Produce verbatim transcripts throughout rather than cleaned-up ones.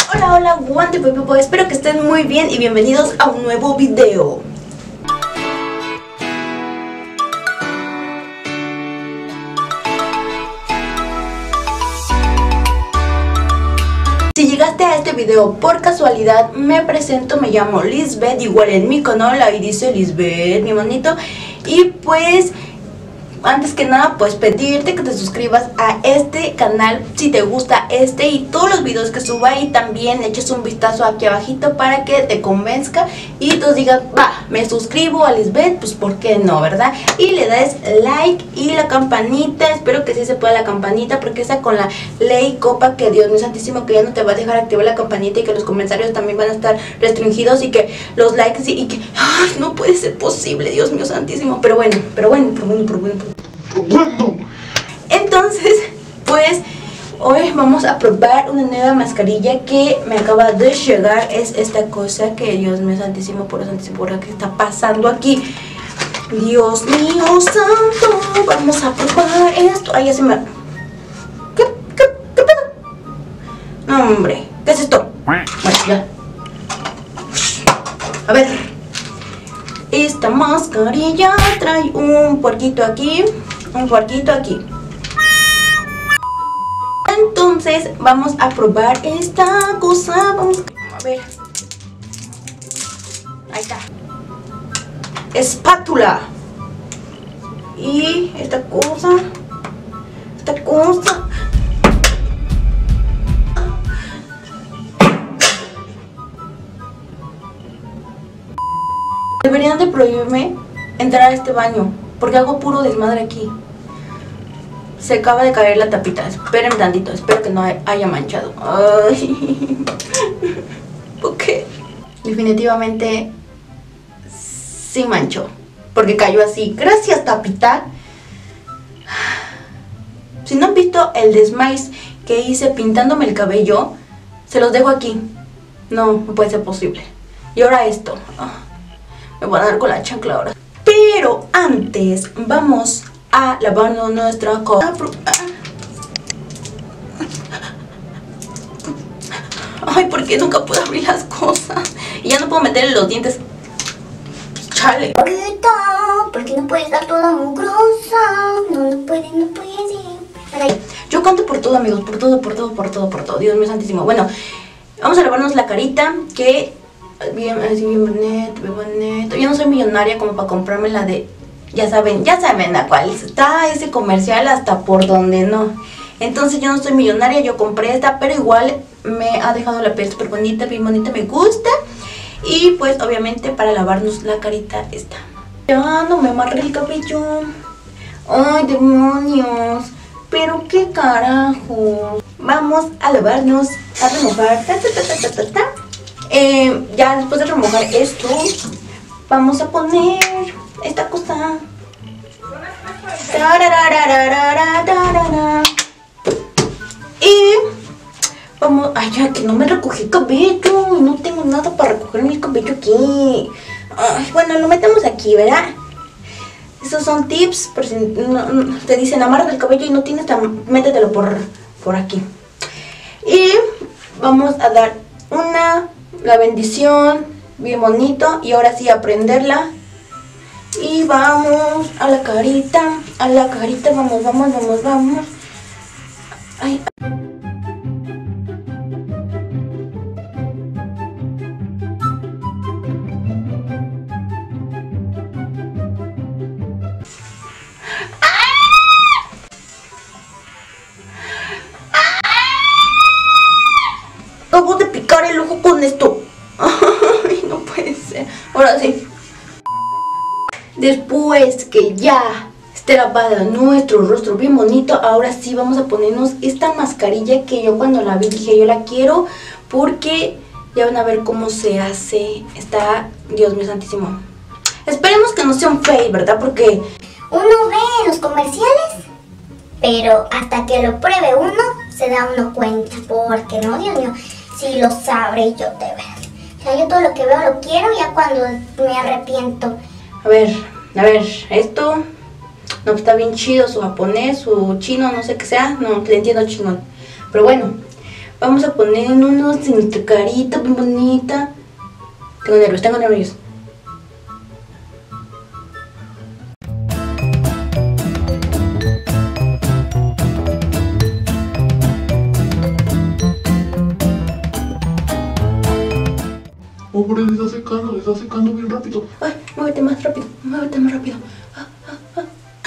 Hola, hola, guante people, espero que estén muy bien y bienvenidos a un nuevo video. Si llegaste a este video por casualidad, me presento, me llamo Lisbeth, igual en mi canal ahí dice Lisbeth, mi monito. Y pues, antes que nada, pues pedirte que te suscribas a este canal si te gusta este y todos los videos que suba, y también eches un vistazo aquí abajito para que te convenzca y tú digas, va, me suscribo a Lisbeth, pues por qué no, ¿verdad? Y le das like y la campanita, espero que sí se pueda la campanita, porque esa con la ley copa que Dios mío santísimo, que ya no te va a dejar activar la campanita y que los comentarios también van a estar restringidos y que los likes y, y que, ay, no puede ser posible, Dios mío santísimo, pero bueno, pero bueno, pero bueno, pero bueno, pero bueno. Entonces, pues hoy vamos a probar una nueva mascarilla que me acaba de llegar. Es esta cosa que, Dios mío santísimo, por santísimo, por ¿qué está pasando aquí? Dios mío santo, vamos a probar esto. Ay, ya se me... ¿Qué? ¿Qué? ¿Qué pedo? No, hombre, ¿qué es esto? Bueno, ya. A ver, esta mascarilla trae un puerquito aquí, un puerquito aquí. Entonces vamos a probar esta cosa. Vamos a ver. Ahí está. Espátula. Y esta cosa. Esta cosa. Deberían de prohibirme entrar a este baño, porque hago puro desmadre aquí. Se acaba de caer la tapita. Esperen tantito, espero que no haya manchado. Ay. ¿Por qué? Definitivamente sí manchó, porque cayó así. Gracias, tapita. Si no han visto el desmaiz que hice pintándome el cabello, se los dejo aquí. No, no puede ser posible. Y ahora esto. Me voy a dar con la chancla ahora. Pero antes vamos a lavarnos nuestra cara. Ay, ¿por qué nunca puedo abrir las cosas? Y ya no puedo meterle los dientes. Chale. ¿Por qué no puedes estar toda mugrosa? No, no puede, no puede. Yo canto por todo, amigos, por todo, por todo, por todo, por todo. Dios mío santísimo. Bueno, vamos a lavarnos la carita, que bien, así bien bonito, bien bonito. Yo no soy millonaria como para comprarme la de... Ya saben, ya saben a cuál está ese comercial hasta por donde no. Entonces yo no soy millonaria, yo compré esta, pero igual me ha dejado la piel súper bonita, bien bonita, me gusta. Y pues obviamente para lavarnos la carita esta. Ya no me amarré el cabello. Ay, demonios. Pero qué carajo. Vamos a lavarnos, a remojar. Ta, ta, ta, ta, ta, ta. Eh, ya después de remojar esto, vamos a poner esta cosa. Y vamos, ay, ya que no me recogí el cabello. No tengo nada para recoger mi cabello aquí. Ay, bueno, lo metemos aquí, ¿verdad? Esos son tips, pero si no, no, te dicen amarra el cabello y no tienes, métetelo por, por aquí. Y vamos a dar una, la bendición, bien bonito. Y ahora sí a prenderla. Y vamos a la carita, a la carita, vamos, vamos, vamos, vamos. Ay. Acabo de picar el ojo con esto. Ay, no puede ser. Ahora sí. Después que ya esté lavado nuestro rostro bien bonito, ahora sí vamos a ponernos esta mascarilla que yo cuando la vi dije yo la quiero, porque ya van a ver cómo se hace. Está, Dios mío santísimo. Esperemos que no sea un fake, ¿verdad? Porque uno ve los comerciales, pero hasta que lo pruebe uno se da uno cuenta. Porque no, Dios mío, si lo sabré yo de verdad. O sea, yo todo lo que veo lo quiero, ya cuando me arrepiento. A ver, a ver, esto no está bien chido, su japonés, su chino, no sé qué sea, no le entiendo chingón. Pero bueno, Vamos a poner unos en nuestra carita bien bonita. Tengo nervios, tengo nervios. Oh, pero se está secando, se está secando bien rápido. Ay, muévete más rápido, muévete más rápido. Ah, ah, ah.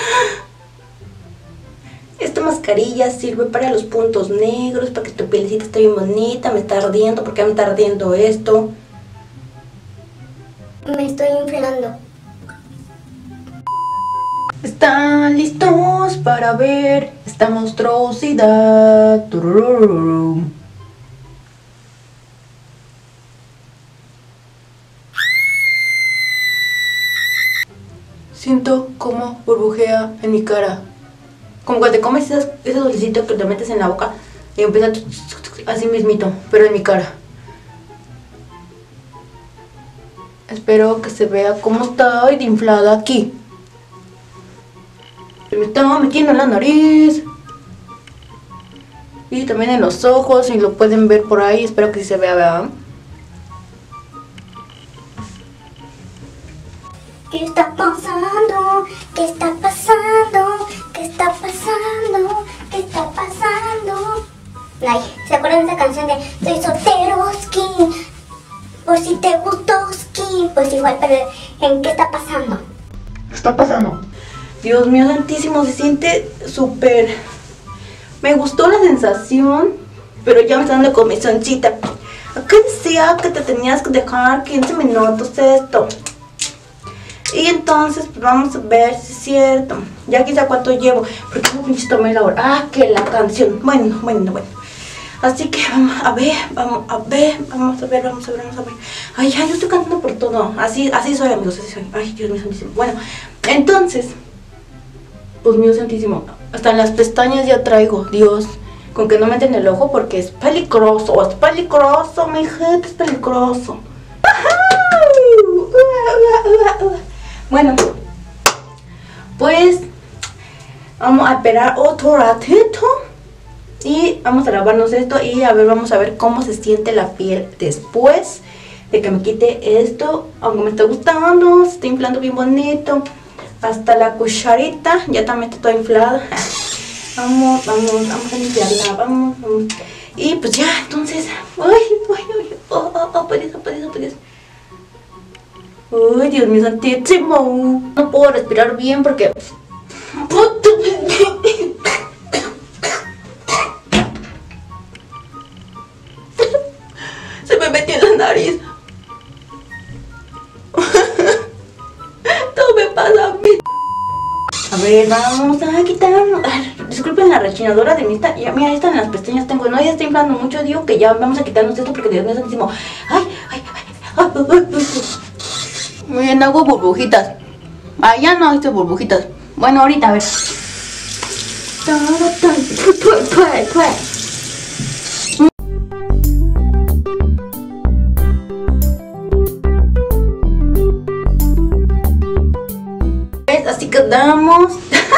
Esta mascarilla sirve para los puntos negros, para que tu pielecita esté bien bonita. Me está ardiendo, ¿por qué me está ardiendo esto? Me estoy inflando. ¿Están listos para ver esta monstruosidad? Turururum. Siento como burbujea en mi cara. Como cuando te comes esas, ese dulcecito que te metes en la boca y empieza así mismito, pero en mi cara. Espero que se vea cómo estoy de inflada aquí. Se me está metiendo en la nariz. Y también en los ojos, si lo pueden ver por ahí. Espero que sí se vea, vean. ¿Qué está pasando? ¿Qué está pasando? ¿Qué está pasando? ¿Qué está pasando? Ay, ¿se acuerdan de esa canción de Soy solteroski? Por si te gustó-ski. Pues igual, pero ¿en qué está pasando? ¿Qué está pasando? Dios mío santísimo, se siente súper... Me gustó la sensación, pero ya me está dando comisioncita. Acá decía que te tenías que dejar quince minutos esto. Y entonces pues vamos a ver si es cierto. Ya quizá cuánto llevo. Porque no pinche tomé la hora. Ah, que la canción. Bueno, bueno, bueno. Así que vamos a ver, vamos a ver, vamos a ver, vamos a ver, vamos a ver. Ay, ya, yo estoy cantando por todo. Así, así soy, amigos, así soy. Ay, Dios mío santísimo. Bueno, entonces, pues mío santísimo. Hasta en las pestañas ya traigo, Dios. Con que no me meten el ojo porque es peligroso. Es peligroso, mi gente, es peligroso. Bueno, pues vamos a esperar otro ratito y vamos a lavarnos esto y a ver, vamos a ver cómo se siente la piel después de que me quite esto. Aunque me está gustando, se está inflando bien bonito. Hasta la cucharita ya también está toda inflada. Vamos, vamos, vamos a limpiarla, vamos, vamos. Y pues ya, entonces, ay, ay, ay, oh, oh, oh, por eso, por eso, por eso. Ay, Dios mío santísimo. No puedo respirar bien porque... Se me metió en la nariz. Todo me pasa a mí. A ver, vamos a quitarnos. Ay, disculpen la rechinadora de mi esta. Ya, mira, esta en las pestañas tengo. No, ya está inflando mucho. Digo que ya vamos a quitarnos esto porque Dios mío santísimo. Ay, ay, ay, ay, ay, ay, ay. Muy bien, hago burbujitas. Ah, ya no hice burbujitas. Bueno, ahorita, a ver. ¿Ves? Así quedamos.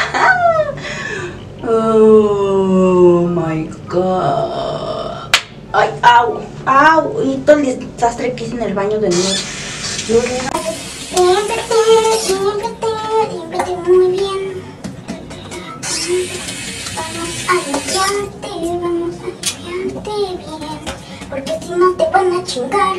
Oh my god. Ay, au, au. Y todo el desastre que hice en el baño de nuevo. Límpiate, límpiate, límpiate muy bien. Vamos a limpiarte, vamos a limpiarte bien. Porque si no te van a chingar.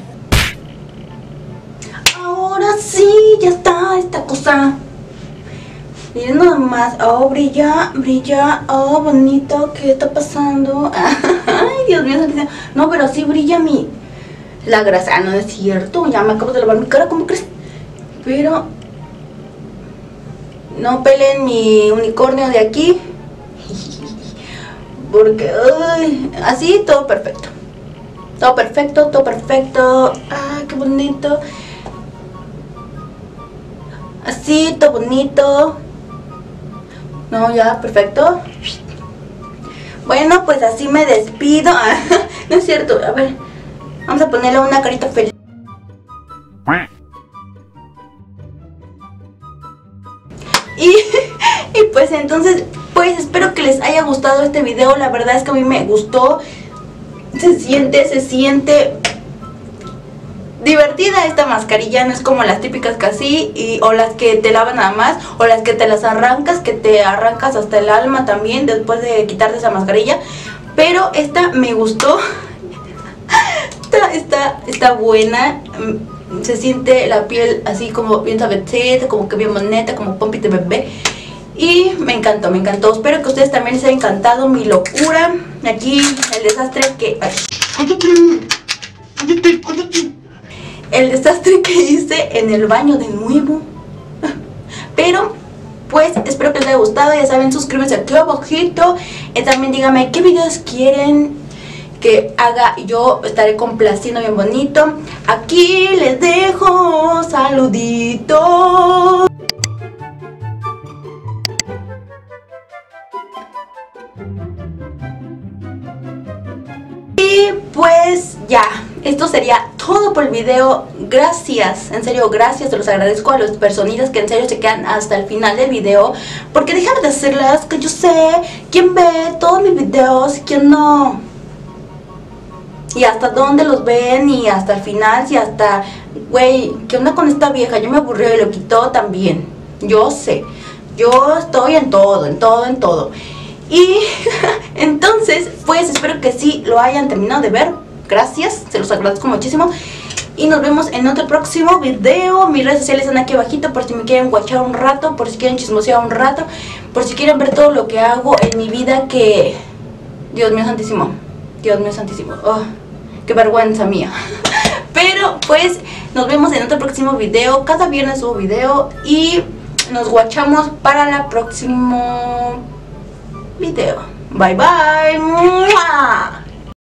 Ahora sí, ya está esta cosa. Miren nada más. Oh, brilla, brilla. Oh, bonito. ¿Qué está pasando? Ay, Dios mío. No, pero sí brilla mi... La grasa. Ah, no es cierto. Ya me acabo de lavar mi cara. ¿Cómo crees? Pero... no peleen mi unicornio de aquí. Porque... Uy, así todo perfecto. Todo perfecto, todo perfecto. Ay, qué bonito. Así, todo bonito. No, ya, perfecto. Bueno, pues así me despido. No es cierto, a ver. Vamos a ponerle una carita feliz. Y, y pues entonces, pues espero que les haya gustado este video. La verdad es que a mí me gustó. se siente, se siente divertida esta mascarilla. No es como las típicas que así y, o las que te lavan nada más, o las que te las arrancas, que te arrancas hasta el alma también después de quitarte esa mascarilla. Pero esta me gustó. Está, está, está buena. Se siente la piel así como bien suavecita, como que bien bonita, como pompi de bebé. Y me encantó, me encantó. Espero que ustedes también les haya encantado mi locura. Aquí el desastre que... Ay. El desastre que hice en el baño de nuevo. Pero pues espero que les haya gustado. Ya saben, suscríbanse aquí abajito. Y también díganme qué videos quieren que haga. Yo estaré complaciendo bien bonito. Aquí les dejo saluditos. Y pues ya, esto sería todo por el video. Gracias, en serio, gracias. Se los agradezco a las personitas que en serio se quedan hasta el final del video, porque déjame decirles que yo sé quién ve todos mis videos y quién no, y hasta dónde los ven, y hasta el final. Y hasta, güey, ¿qué onda con esta vieja? Yo me aburrió y lo quitó también. Yo sé, yo estoy en todo, en todo, en todo. Y entonces, pues espero que sí lo hayan terminado de ver. Gracias, se los agradezco muchísimo. Y nos vemos en otro próximo video. Mis redes sociales están aquí abajito por si me quieren guachar un rato, por si quieren chismosear un rato, por si quieren ver todo lo que hago en mi vida, que... Dios mío santísimo, Dios mío santísimo, oh, qué vergüenza mía. Pero pues nos vemos en otro próximo video. Cada viernes subo video y nos guachamos para el próximo video. Bye bye. ¡Mua!